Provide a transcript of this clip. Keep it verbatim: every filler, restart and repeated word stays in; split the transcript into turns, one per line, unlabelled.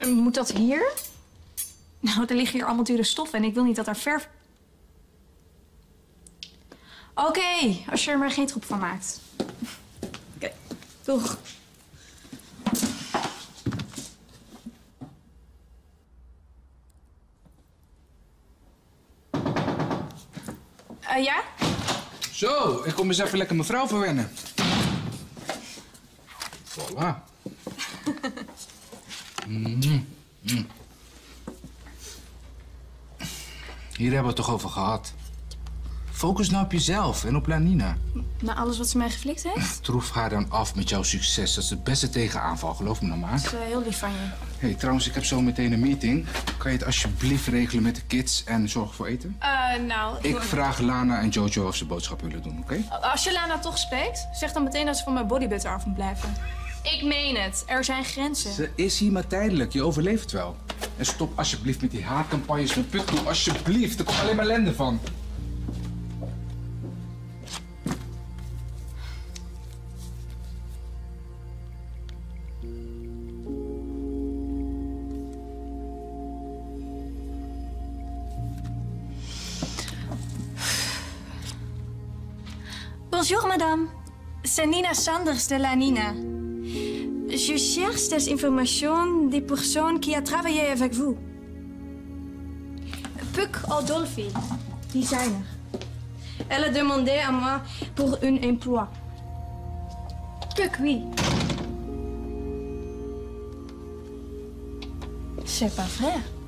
Moet dat hier? Nou, er liggen hier allemaal dure stoffen en ik wil niet dat daar verf... Oké, okay, als je er maar geen troep van maakt. Oké, okay, doeg. Uh, ja?
Zo, ik kom eens even lekker mijn vrouw verwennen. Voilà. Mm. Mm. Hier hebben we het toch over gehad. Focus nou op jezelf en op Lanina.
Na alles wat ze mij geflikt heeft?
Troef haar dan af met jouw succes. Dat is het beste tegenaanval, geloof me nou maar.
Dat is uh, heel lief van je.
Hey, trouwens, ik heb zo meteen een meeting. Kan je het alsjeblieft regelen met de kids en zorgen voor eten?
Uh, nou...
Ik vraag Lana en Jojo of ze boodschappen willen doen, oké? Okay?
Als je Lana toch spreekt, zeg dan meteen dat ze van mijn bodybuilder af moet blijven. Ik meen het. Er zijn grenzen.
Ze is hier maar tijdelijk. Je overleeft wel. En stop alsjeblieft met die haatcampagnes met Pukkel. Alsjeblieft. Er komt alleen maar ellende van.
Bonjour, madame. C'est Nina Sanders de Lanina. Je cherche des informations des personnes qui a travaillé avec vous. Puk Adolfi, designer. Elle a demandé à moi pour un emploi. Puk, oui. C'est pas vrai.